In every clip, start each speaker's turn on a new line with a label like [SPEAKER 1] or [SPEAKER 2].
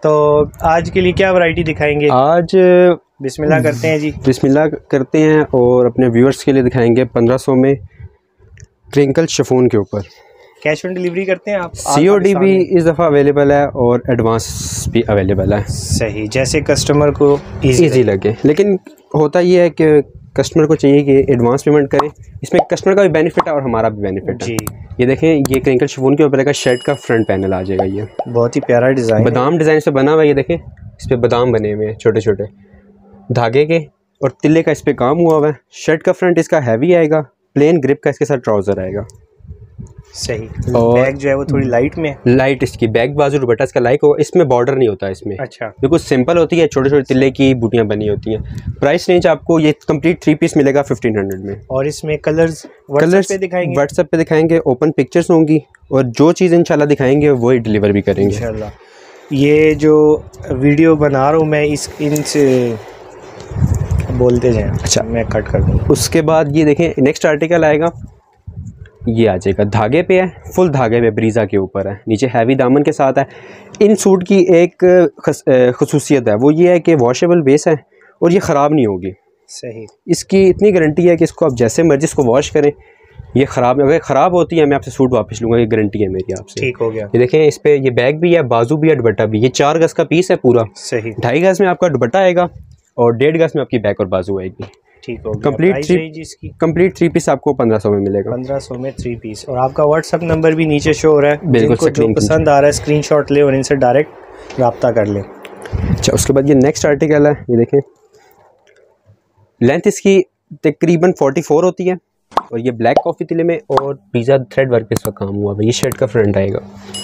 [SPEAKER 1] तो आज के लिए क्या वैरायटी दिखाएंगे?
[SPEAKER 2] आज
[SPEAKER 1] बिस्मिल्लाह करते हैं जी।
[SPEAKER 2] बिस्मिल्लाह करते हैं और अपने व्यूअर्स के लिए दिखाएंगे 1500 में क्रिंकल शिफॉन के ऊपर।
[SPEAKER 1] कैश ऑन डिलीवरी करते हैं आप?
[SPEAKER 2] COD भी इस दफ़ा अवेलेबल है और एडवांस भी अवेलेबल है।
[SPEAKER 1] सही, जैसे कस्टमर को ईजी लगे।
[SPEAKER 2] लेकिन होता ये है कि कस्टमर को चाहिए कि एडवांस पेमेंट करें। इसमें कस्टमर का भी बेनिफिट है और हमारा भी बेनिफिट है। ये देखें, ये क्रिंकल शिफॉन के ऊपर का शर्ट का फ्रंट पैनल आ जाएगा। ये
[SPEAKER 1] बहुत ही प्यारा डिज़ाइन,
[SPEAKER 2] बादाम डिज़ाइन से बना हुआ है। ये देखें, इस पर बादाम बने हुए हैं छोटे छोटे धागे के और तिल्ले का इस पर काम हुआ है। शर्ट का फ्रंट इसका हैवी आएगा, प्लेन ग्रिप का इसके साथ ट्राउज़र आएगा।
[SPEAKER 1] सही। और बैग जो है वो थोड़ी लाइट में,
[SPEAKER 2] लाइट इसकी बैक बाजू दुपट्टा इसका लाइक हो। इसमें बॉर्डर नहीं होता इसमें।
[SPEAKER 1] अच्छा,
[SPEAKER 2] बिल्कुल सिंपल होती है, छोटे छोटे तिल्ले की बूटियां बनी होती हैं। प्राइस रेंज आपको ये कंप्लीट 3 पीस मिलेगा 1500 में।
[SPEAKER 1] और इसमें कलर्स व्हाट्सएप पे दिखाएंगे,
[SPEAKER 2] ओपन पिक्चर्स होंगी और जो चीज़ इंशाल्लाह दिखाएंगे वही डिलीवर भी करेंगे
[SPEAKER 1] इंशाल्लाह। ये जो वीडियो बना रहा हूँ मैं इनसे बोलते जाएं। अच्छा, मैं कट कर दूँ।
[SPEAKER 2] उसके बाद ये देखें, नेक्स्ट आर्टिकल आएगा, ये आ जाएगा धागे पे है, फुल धागे पे ब्रीज़ा के ऊपर है, नीचे हैवी दामन के साथ है। इन सूट की एक खसूसियत है, वो ये है कि वॉशेबल बेस है और ये ख़राब नहीं होगी।
[SPEAKER 1] सही,
[SPEAKER 2] इसकी इतनी गारंटी है कि इसको आप जैसे मर्जी इसको वॉश करें, ये ख़राब अगर ख़राब होती है मैं आपसे सूट वापस लूँगा, ये गारंटी है मेरी आपसे।
[SPEAKER 1] ठीक हो गया।
[SPEAKER 2] ये देखें, इस पर ये बैग भी है, बाजू भी है, दुपट्टा भी। ये 4 गज़ का पीस है पूरा।
[SPEAKER 1] सही,
[SPEAKER 2] 2.5 गज़ में आपका दुपट्टा आएगा और 1.5 गज़ में आपकी बैक और बाजू आएगी।
[SPEAKER 1] ठीक हो गया।
[SPEAKER 2] कंप्लीट 3 पीस आपको 1500 में मिलेगा।
[SPEAKER 1] 1500 में 3 पीस। और आपका व्हाट्सअप नंबर भी नीचे शो हो रहा है,
[SPEAKER 2] बिल्कुल।
[SPEAKER 1] जो पसंद आ रहा है स्क्रीनशॉट ले और इनसे डायरेक्ट रब्ता कर लें।
[SPEAKER 2] अच्छा, उसके बाद ये नेक्स्ट आर्टिकल है, ये देखें, लेंथ इसकी तकरीबन 44 होती है और ये ब्लैक कॉफ़ी तिले में और पिज़्ज़ा थ्रेड वर्क पे इसका काम हुआ है। ये शर्ट का फ्रंट आएगा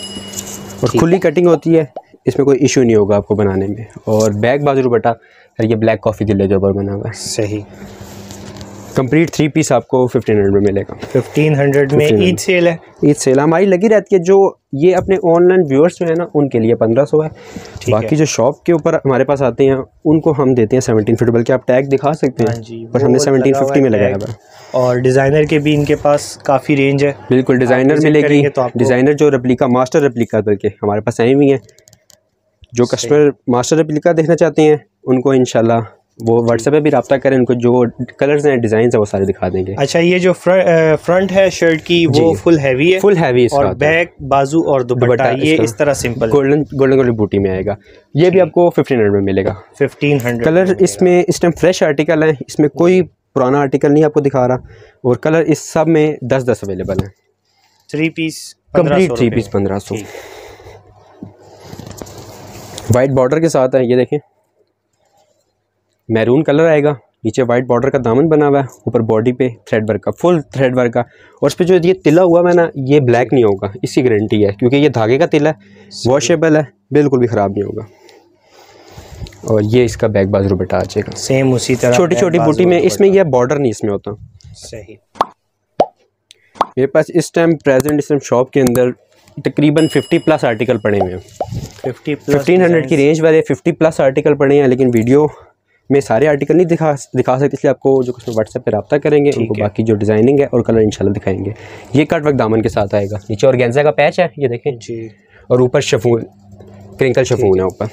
[SPEAKER 2] और खुली कटिंग होती है, इसमें कोई इशू नहीं होगा आपको बनाने में। और बैक बाजू दुपट्टा ये ब्लैक कॉफ़ी तिले के ऊपर बना हुआ है।
[SPEAKER 1] सही,
[SPEAKER 2] कंप्लीट 3 पीस आपको 1500 में मिलेगा।
[SPEAKER 1] 1500 में। ईद सेल है,
[SPEAKER 2] ईद सेल हमारी लगी रहती है। जो ये अपने ऑनलाइन व्यूअर्स जो है ना, उनके लिए 1500 है। बाकी जो शॉप के ऊपर हमारे पास आते हैं उनको हम देते हैं 1750। बल्कि आप टैग दिखा सकते हैं, पर हमने 1750 में लगाया हुआ है।
[SPEAKER 1] और डिज़ाइनर के भी इनके पास काफ़ी रेंज है।
[SPEAKER 2] बिल्कुल, डिज़ाइनर मिलेगी। तो डिज़ाइनर जो रेप्लिका, मास्टर रेप्लिका बल्कि हमारे पास आई हुई है। जो कस्टमर मास्टर रेप्लिका देखना चाहते हैं उनको इंशाल्लाह वो व्हाट्सएप पे भी रब्ता करें, उनको जो कलर्स हैं, डिज़ाइन है, वो सारे दिखा देंगे।
[SPEAKER 1] अच्छा, ये जो फ्रंट है शर्ट की वो फुल हैवी है?
[SPEAKER 2] फुल हैवी इसका।
[SPEAKER 1] और बैक बाजू और दुपट्टा ये इस तरह सिंपल
[SPEAKER 2] गोल्डन बूटी में आएगा। ये भी आपको 1500 में मिलेगा।
[SPEAKER 1] 1500
[SPEAKER 2] कलर इसमें इस टाइम फ्रेश आर्टिकल है, इसमें कोई पुराना आर्टिकल नहीं आपको दिखा रहा। और कलर इस सब में 10 अवेलेबल है।
[SPEAKER 1] 3 piece
[SPEAKER 2] complete 3 piece 1500। White border के साथ है, ये देखें, मैरून कलर आएगा, नीचे वाइट बॉर्डर का दामन बना हुआ है, ऊपर बॉडी पे थ्रेड वर्क का, फुल थ्रेड वर्क का। और उस पर जो ये तिला हुआ है ना, ये ब्लैक नहीं होगा, इसकी गारंटी है, क्योंकि ये धागे का तिला है, वॉशेबल है, बिल्कुल भी ख़राब नहीं होगा। और ये इसका बैक बाजू दुपट्टा आ जाएगा
[SPEAKER 1] सेम उसी तरह,
[SPEAKER 2] छोटी छोटी बूटी में। इसमें यह बॉर्डर नहीं इसमें होता।
[SPEAKER 1] सही।
[SPEAKER 2] मेरे पास इस टाइम प्रेजेंट इस टाइम शॉप के अंदर तकरीबन 50+ आर्टिकल पड़े हुए हैं। 1500 की रेंज वाले 50+ आर्टिकल पड़े हैं। लेकिन वीडियो में सारे आर्टिकल नहीं दिखा सकते, इसलिए आपको जो कस्टमर व्हाट्सएप पे रब्ता करेंगे उनको बाकी जो डिज़ाइनिंग है और कलर इंशाल्लाह दिखाएंगे। ये कट वर्क दामन के साथ आएगा, नीचे ऑर्गेन्जा का पैच है, ये देखें जी, और ऊपर शिफॉन, क्रिंकल शिफॉन है ऊपर।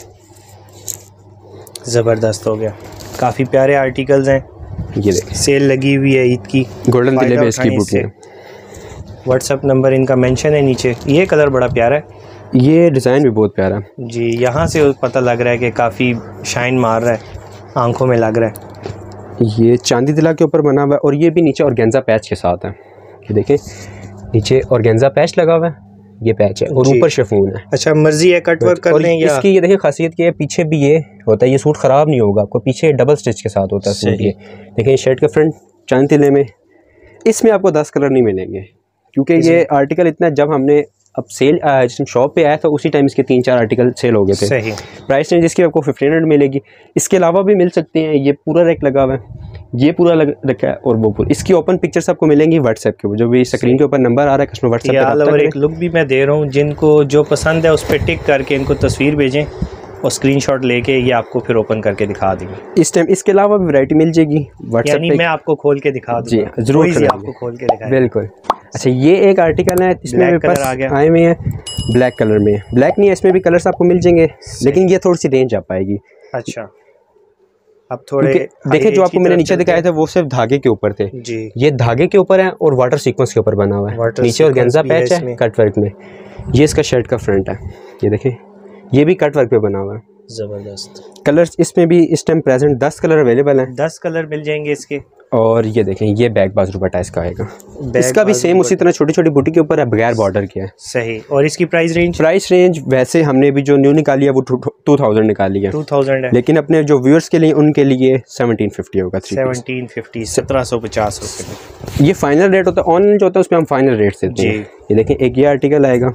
[SPEAKER 1] ज़बरदस्त हो गया, काफ़ी प्यारे आर्टिकल्स हैं।
[SPEAKER 2] ये देखें,
[SPEAKER 1] सेल लगी हुई है ईद की,
[SPEAKER 2] गोल्डन तिले बेस की बूटी है।
[SPEAKER 1] व्हाट्सएप नंबर इनका मेंशन है नीचे। ये कलर बड़ा प्यारा है,
[SPEAKER 2] ये डिज़ाइन भी बहुत प्यारा है
[SPEAKER 1] जी। यहाँ से पता लग रहा है कि काफ़ी शाइन मार रहा है, आंखों में लग रहा है।
[SPEAKER 2] ये चांदी तिला के ऊपर बना हुआ है और ये भी नीचे ऑर्गेन्जा पैच के साथ है। ये देखें, नीचे ऑर्गेन्जा पैच लगा हुआ है, ये पैच है, और ऊपर शिफॉन है।
[SPEAKER 1] अच्छा, मर्जी है कट वर्क कर लें या
[SPEAKER 2] इसकी ये देखिए खासियत की है, पीछे भी ये होता है, ये सूट ख़राब नहीं होगा आपको, पीछे डबल स्टिच के साथ होता है सूट। ये देखिए, शर्ट का फ्रंट चांदी तिले में, इसमें आपको 10 कलर नहीं मिलेंगे, क्योंकि ये आर्टिकल इतना, जब हमने अब सेल शॉप पे आया था उसी टाइम इसके 3-4 आर्टिकल सेल हो गए थे।
[SPEAKER 1] सही।
[SPEAKER 2] प्राइस रेंज इसकी आपको 1500 मिलेगी। इसके अलावा भी मिल सकते हैं, ये पूरा रैक लगा हुआ है, ये पूरा रखा है, और वो पूरा। इसकी ओपन पिक्चर्स आपको मिलेंगी व्हाट्सएप के ऊपर, जो भी स्क्रीन के ऊपर नंबर आ रहा है, कस्टमर व्हाट्सएप पे रब्ता करें।
[SPEAKER 1] एक लुक भी मैं दे रहा हूँ, जिनको जो पसंद है उस पर टिक करके इनको तस्वीर भेजें और स्क्रीनशॉट लेके ये आपको फिर ओपन करके दिखा देंगे इस टाइम। इसके अलावा भी वैरायटी मिल जाएगी व्हाट्सएप पे, मैं आपको खोल के दिखा दूँगा। जी जरूर, आपको खोल के दिखा। बिल्कुल। अच्छा, ये एक आर्टिकल है, इसमें मेरे पास आए हुए हैं
[SPEAKER 2] ब्लैक कलर में, ब्लैक नहीं है इसमें भी कलर्स आपको मिल जाएंगे, लेकिन ये थोड़ी सी रेंज आ पाएगी।
[SPEAKER 1] अच्छा, अब थोड़े
[SPEAKER 2] देखिए जो आपको मैंने नीचे दिखाया था वो सिर्फ धागे के ऊपर थे
[SPEAKER 1] जी,
[SPEAKER 2] ये धागे के ऊपर है और वाटर सीक्वेंस के ऊपर बना हुआ है। नीचे ऑर्गेन्जा पैच है कट वर्क में। ये इसका शर्ट का फ्रंट है, ये देखें ये भी कट वर्क पे बना हुआ है।
[SPEAKER 1] ज़बरदस्त
[SPEAKER 2] कलर्स इसमें भी इस टाइम प्रेजेंट 10 कलर अवेलेबल हैं।
[SPEAKER 1] 10 कलर मिल जाएंगे इसके।
[SPEAKER 2] और ये देखें ये बैक बाजू दुपट्टा इसका आएगा, इसका भी सेम उसी तरह छोटी छोटी बूटी के ऊपर है, बगैर बॉर्डर के है।
[SPEAKER 1] सही। और इसकी प्राइस रेंज
[SPEAKER 2] वैसे हमने भी जो न्यू निकाली है वो 2000 निकाली है,
[SPEAKER 1] 2000 है,
[SPEAKER 2] लेकिन अपने जो व्यूअर्स के लिए उनके लिए 1750 होगा।
[SPEAKER 1] 1750 1750 रुपये
[SPEAKER 2] ये फाइनल रेट होता है, ऑनलाइन जो होता है उस पर हम फाइनल रेट देते हैं। ये देखें एक ये आर्टिकल आएगा,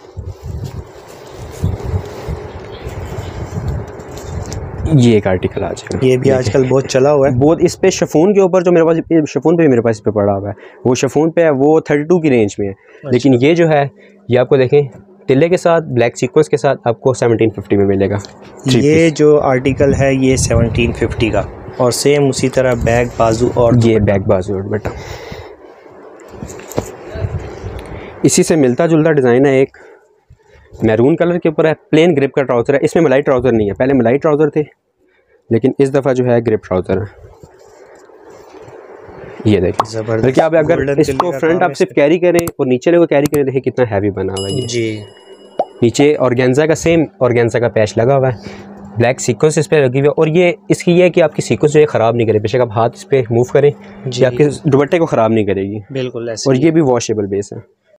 [SPEAKER 2] ये एक आर्टिकल आ जाएगा,
[SPEAKER 1] ये भी आजकल बहुत चला हुआ है।
[SPEAKER 2] बहुत इस पे शिफॉन के ऊपर जो मेरे पास शिफॉन पे मेरे पास इस पे पड़ा हुआ है, वो शिफॉन पे है, वो 32 की रेंज में है। अच्छा। लेकिन ये जो है ये आपको देखें टिल्ले के साथ ब्लैक सीक्वेंस के साथ आपको 1750 में मिलेगा।
[SPEAKER 1] ये जो आर्टिकल है ये 1750 का, और सेम उसी तरह बैक बाजू और
[SPEAKER 2] ये बैक बाजू और बेटा इसी से मिलता जुलता डिज़ाइन है। एक मैरून कलर के ऊपर है, प्लेन ग्रिप का ट्राउज़र है, इसमें मलाई ट्राउज़र नहीं है, पहले मलाई ट्राउज़र थे लेकिन इस दफ़ा जो है ग्रिप ट्राउज़र है। ये देखिए बल्कि आप अगर इसको फ्रंट आप सिर्फ कैरी करें और नीचे को कैरी करें, देखिए कितना हैवी बना हुआ है ये
[SPEAKER 1] जी।
[SPEAKER 2] नीचे ऑर्गेन्जा का सेम ऑर्गेन्जा का पैच लगा हुआ है, ब्लैक सीक्वेंस इस पर लगी हुई है। और ये इसकी ये है कि आपकी सीक्वेंस जो है ख़राब नहीं करे, बेशक आप हाथ इस पर मूव करें ये आपके दुपट्टे को ख़राब नहीं करेगी
[SPEAKER 1] बिल्कुल ऐसे।
[SPEAKER 2] और ये भी वॉशेबल बेस है।